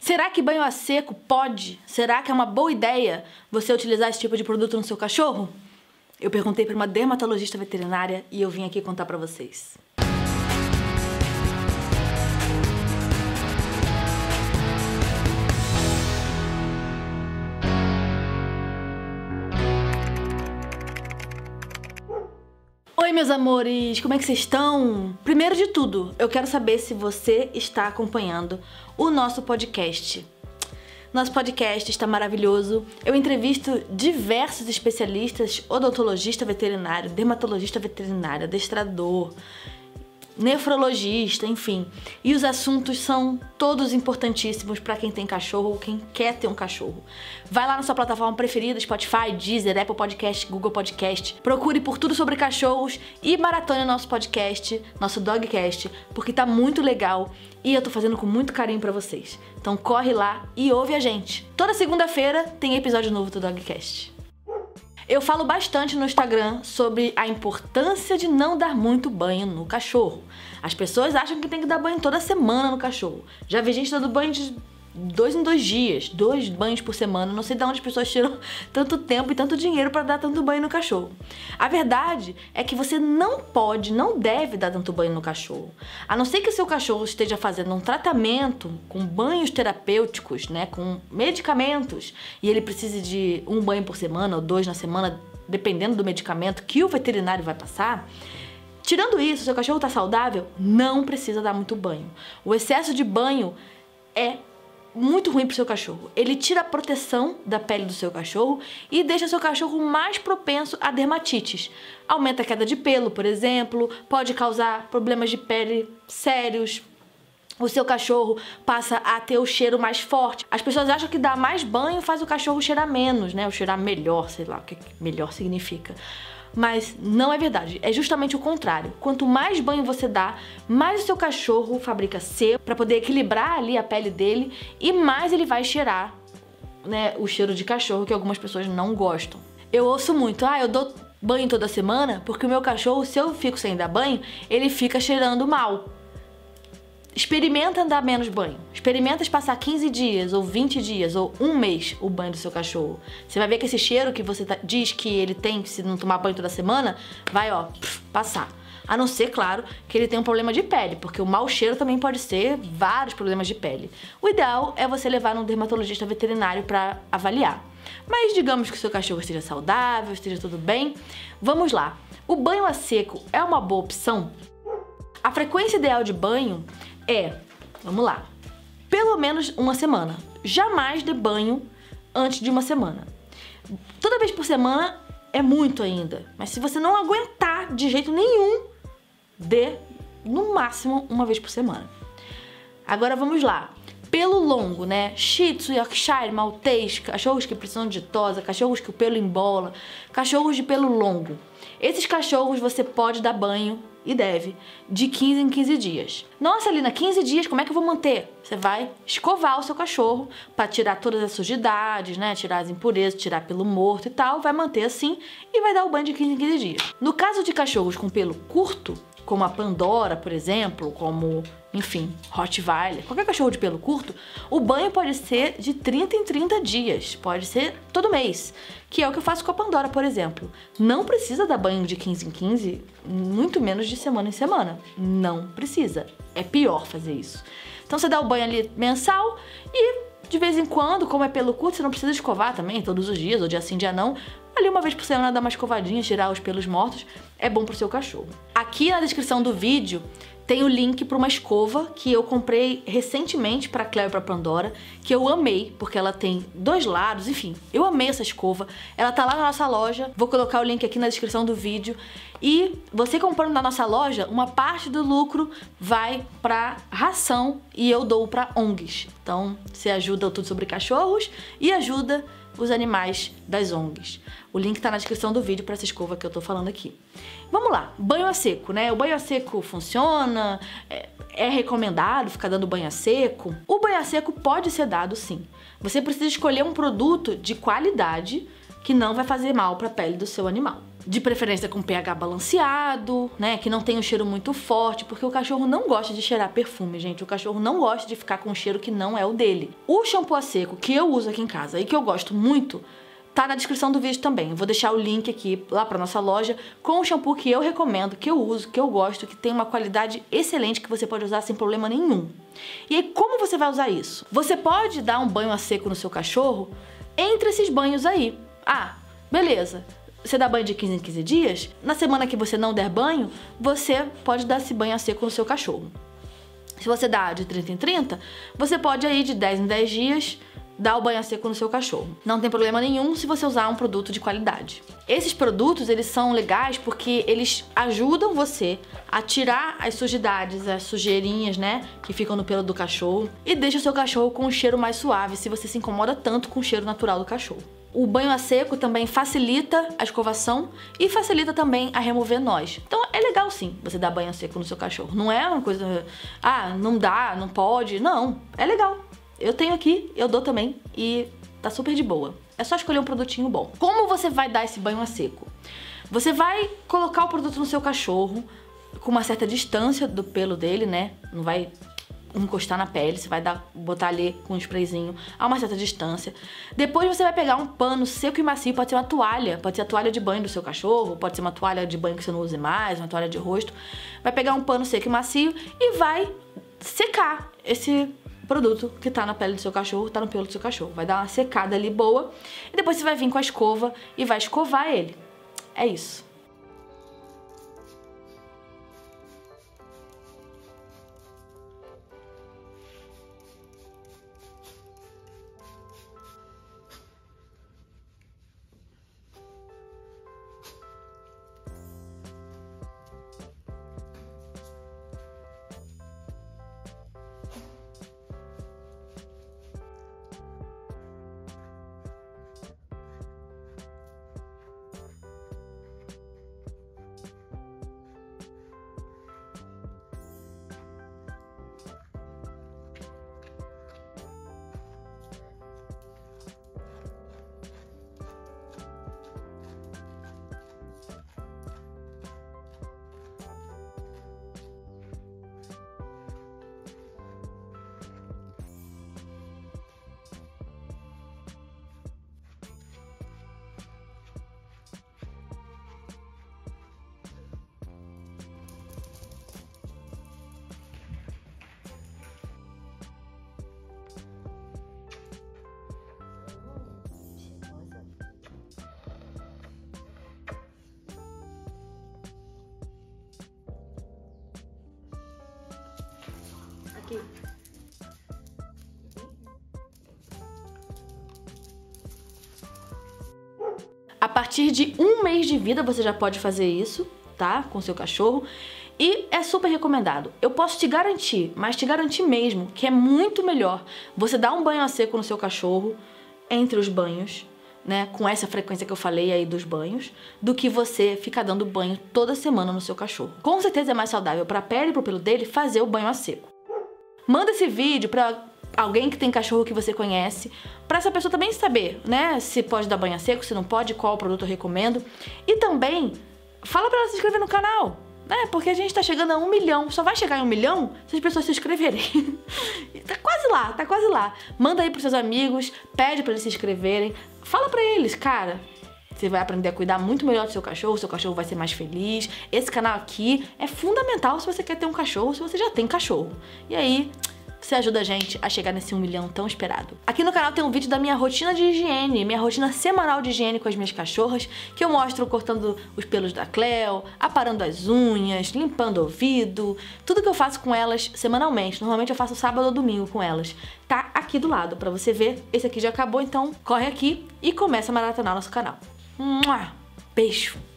Será que banho a seco pode? Será que é uma boa ideia você utilizar esse tipo de produto no seu cachorro? Eu perguntei para uma dermatologista veterinária e eu vim aqui contar para vocês. Oi, meus amores, como é que vocês estão? Primeiro de tudo, eu quero saber se você está acompanhando o nosso podcast. Nosso podcast está maravilhoso. Eu entrevisto diversos especialistas, odontologista veterinário, dermatologista veterinário, adestrador, nefrologista, enfim. E os assuntos são todos importantíssimos para quem tem cachorro ou quem quer ter um cachorro. Vai lá na sua plataforma preferida, Spotify, Deezer, Apple Podcast, Google Podcast. Procure por tudo sobre cachorros e maratone nosso podcast, nosso Dogcast, porque tá muito legal e eu tô fazendo com muito carinho pra vocês. Então corre lá e ouve a gente. Toda segunda-feira tem episódio novo do Dogcast. Eu falo bastante no Instagram sobre a importância de não dar muito banho no cachorro. As pessoas acham que tem que dar banho toda semana no cachorro. Já vi gente dando banho de 2 em 2 dias, 2 banhos por semana. Não sei de onde as pessoas tiram tanto tempo e tanto dinheiro para dar tanto banho no cachorro. A verdade é que você não pode, não deve dar tanto banho no cachorro. A não ser que o seu cachorro esteja fazendo um tratamento com banhos terapêuticos, né, com medicamentos, e ele precise de 1 banho por semana ou 2 na semana, dependendo do medicamento que o veterinário vai passar. Tirando isso, seu cachorro está saudável, não precisa dar muito banho. O excesso de banho é muito ruim pro seu cachorro. Ele tira a proteção da pele do seu cachorro e deixa seu cachorro mais propenso a dermatites. Aumenta a queda de pelo, por exemplo, pode causar problemas de pele sérios. O seu cachorro passa a ter o cheiro mais forte. As pessoas acham que dar mais banho faz o cachorro cheirar menos, né? Ou cheirar melhor, sei lá o que melhor significa. Mas não é verdade, é justamente o contrário. Quanto mais banho você dá, mais o seu cachorro fabrica sebo para poder equilibrar ali a pele dele e mais ele vai cheirar, né, o cheiro de cachorro que algumas pessoas não gostam. Eu ouço muito, eu dou banho toda semana porque o meu cachorro, se eu fico sem dar banho, ele fica cheirando mal. Experimenta dar menos banho. Experimenta passar 15 dias, ou 20 dias, ou 1 mês o banho do seu cachorro. Você vai ver que esse cheiro que você diz que ele tem, se não tomar banho toda semana, vai, passar. A não ser, claro, que ele tenha um problema de pele, porque o mau cheiro também pode ser vários problemas de pele. O ideal é você levar num dermatologista veterinário para avaliar. Mas digamos que o seu cachorro esteja saudável, esteja tudo bem. Vamos lá. O banho a seco é uma boa opção? A frequência ideal de banho vamos lá, pelo menos 1 semana. Jamais dê banho antes de 1 semana. Toda vez por semana é muito ainda, mas se você não aguentar de jeito nenhum, dê no máximo 1 vez por semana. Agora vamos lá. Pelo longo, né? Shih Tzu, Yorkshire, Maltês, cachorros que precisam de tosa, cachorros que o pelo embola, cachorros de pelo longo. Esses cachorros você pode dar banho, e deve, de 15 em 15 dias. Nossa, Lina, 15 dias, como é que eu vou manter? Você vai escovar o seu cachorro para tirar todas as sujidades, né? Tirar as impurezas, tirar pelo morto e tal. Vai manter assim e vai dar o banho de 15 em 15 dias. No caso de cachorros com pelo curto, como a Pandora, por exemplo, como, enfim, Rottweiler, qualquer cachorro de pelo curto, o banho pode ser de 30 em 30 dias, pode ser todo mês, que é o que eu faço com a Pandora, por exemplo. Não precisa dar banho de 15 em 15, muito menos de semana em semana. Não precisa. É pior fazer isso. Então você dá o banho ali mensal e de vez em quando, como é pelo curto, você não precisa escovar também todos os dias, ou dia sim, dia não. Ali 1 vez por semana dá uma escovadinha, tirar os pelos mortos, é bom pro seu cachorro. Aqui na descrição do vídeo tem o link para uma escova que eu comprei recentemente para Cleo e para Pandora, que eu amei, porque ela tem 2 lados, enfim, eu amei essa escova. Ela tá lá na nossa loja, vou colocar o link aqui na descrição do vídeo. E você comprando na nossa loja, uma parte do lucro vai para ração e eu dou para ONGs. Então, você ajuda o Tudo Sobre Cachorros e ajuda os animais das ONGs. O link tá na descrição do vídeo para essa escova que eu tô falando aqui. Vamos lá, banho a seco, né? O banho a seco funciona? É recomendado ficar dando banho a seco? O banho a seco pode ser dado sim. Você precisa escolher um produto de qualidade que não vai fazer mal para a pele do seu animal. de preferência com pH balanceado, né, que não tem um cheiro muito forte, porque o cachorro não gosta de cheirar perfume, gente. O cachorro não gosta de ficar com um cheiro que não é o dele. O shampoo a seco que eu uso aqui em casa e que eu gosto muito, tá na descrição do vídeo também. Eu vou deixar o link aqui lá pra nossa loja com o shampoo que eu recomendo, que eu uso, que eu gosto, que tem uma qualidade excelente, que você pode usar sem problema nenhum. E aí, como você vai usar isso? Você pode dar um banho a seco no seu cachorro entre esses banhos aí. Ah, beleza. Você dá banho de 15 em 15 dias? Na semana que você não der banho, você pode dar esse banho a seco no seu cachorro. Se você dá de 30 em 30, você pode aí de 10 em 10 dias dar o banho a seco no seu cachorro. Não tem problema nenhum se você usar um produto de qualidade. Esses produtos, eles são legais porque eles ajudam você a tirar as sujidades, as sujeirinhas, né, que ficam no pelo do cachorro, e deixa o seu cachorro com um cheiro mais suave, se você se incomoda tanto com o cheiro natural do cachorro. O banho a seco também facilita a escovação e facilita também a remover nós. Então é legal sim você dar banho a seco no seu cachorro. Não é uma coisa, não dá, não pode. Não, é legal. Eu tenho aqui, eu dou também e tá super de boa. É só escolher um produtinho bom. Como você vai dar esse banho a seco? Você vai colocar o produto no seu cachorro com uma certa distância do pelo dele, né? Não vai encostar na pele, você vai botar ali com um sprayzinho a uma certa distância. Depois você vai pegar um pano seco e macio, pode ser uma toalha, pode ser a toalha de banho do seu cachorro, pode ser uma toalha de banho que você não use mais, uma toalha de rosto. Vai pegar um pano seco e macio e vai secar esse produto que tá na pele do seu cachorro, tá no pelo do seu cachorro. Vai dar uma secada ali boa e depois você vai vir com a escova e vai escovar ele. É isso. Aqui. A partir de 1 mês de vida você já pode fazer isso, tá? Com seu cachorro. E é super recomendado. Eu posso te garantir, mas te garantir mesmo, que é muito melhor você dar um banho a seco no seu cachorro entre os banhos, né, com essa frequência que eu falei aí dos banhos, do que você ficar dando banho toda semana no seu cachorro. Com certeza é mais saudável para a pele e pro pelo dele fazer o banho a seco. Manda esse vídeo pra alguém que tem cachorro que você conhece, pra essa pessoa também saber, né, se pode dar banho a seco, se não pode, qual produto eu recomendo. E também, fala pra ela se inscrever no canal, né, porque a gente tá chegando a 1 milhão, só vai chegar em 1 milhão se as pessoas se inscreverem. Tá quase lá, tá quase lá. Manda aí pros seus amigos, pede pra eles se inscreverem, fala pra eles, cara, você vai aprender a cuidar muito melhor do seu cachorro vai ser mais feliz. Esse canal aqui é fundamental se você quer ter um cachorro, se você já tem cachorro. E aí, você ajuda a gente a chegar nesse 1 milhão tão esperado. Aqui no canal tem um vídeo da minha rotina de higiene, minha rotina semanal de higiene com as minhas cachorras, que eu mostro cortando os pelos da Cleo, aparando as unhas, limpando o ouvido, tudo que eu faço com elas semanalmente. Normalmente eu faço sábado ou domingo com elas. Tá aqui do lado pra você ver. Esse aqui já acabou, então corre aqui e começa a maratonar nosso canal. Beijo!